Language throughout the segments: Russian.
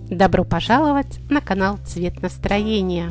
Добро пожаловать на канал «Цвет настроения».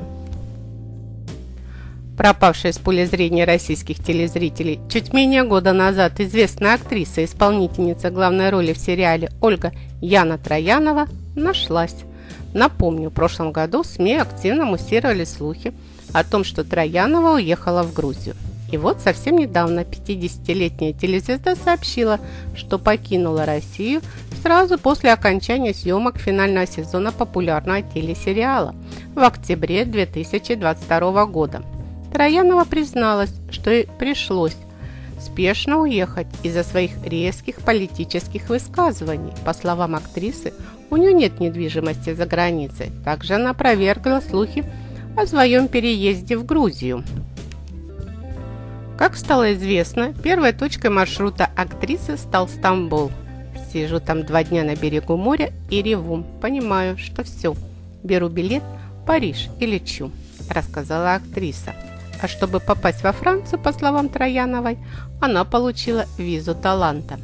Пропавшая из поля зрения российских телезрителей чуть менее года назад известная актриса и исполнительница главной роли в сериале «Ольга» Яна Троянова нашлась. Напомню, в прошлом году СМИ активно муссировали слухи о том, что Троянова уехала в Грузию. И вот совсем недавно 50-летняя телезвезда сообщила, что покинула Россию сразу после окончания съемок финального сезона популярного телесериала в октябре 2022 года. Троянова призналась, что ей пришлось спешно уехать из-за своих резких политических высказываний. По словам актрисы, у нее нет недвижимости за границей. Также она опровергла слухи о своем переезде в Грузию. Как стало известно, первой точкой маршрута актрисы стал Стамбул. Сижу там 2 дня на берегу моря и реву. Понимаю, что все. Беру билет в Париж и лечу, рассказала актриса. А чтобы попасть во Францию, по словам Трояновой, она получила визу таланта.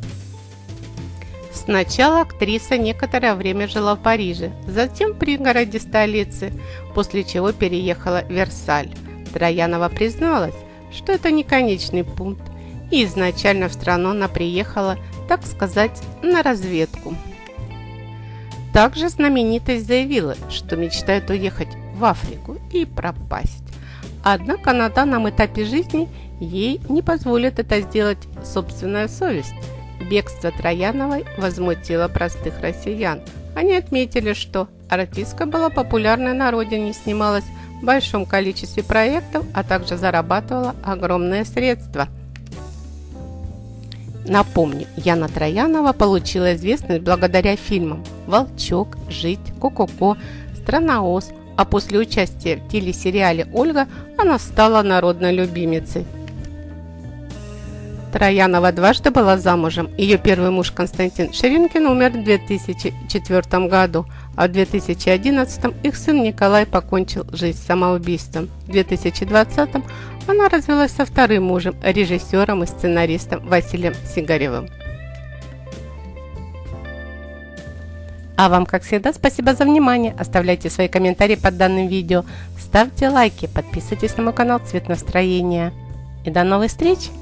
Сначала актриса некоторое время жила в Париже, затем в пригороде столицы, после чего переехала в Версаль. Троянова призналась, что это не конечный пункт, и изначально в страну она приехала, так сказать, на разведку. Также знаменитость заявила, что мечтает уехать в Африку и пропасть. Однако на данном этапе жизни ей не позволит это сделать собственная совесть. Бегство Трояновой возмутило простых россиян. Они отметили, что артистка была популярной на родине, снималась в большом количестве проектов, а также зарабатывала огромные средства. Напомню, Яна Троянова получила известность благодаря фильмам «Волчок», «Жить», «Ко-ко-ко», «Страна Оз», а после участия в телесериале «Ольга» она стала народной любимицей. Троянова дважды была замужем. Ее первый муж Константин Ширинкин умер в 2004 году, а в 2011 их сын Николай покончил жизнь самоубийством. В 2020 она развелась со вторым мужем, режиссером и сценаристом Василием Сигаревым. А вам, как всегда, спасибо за внимание. Оставляйте свои комментарии под данным видео, ставьте лайки, подписывайтесь на мой канал «Цвет настроения». И до новых встреч!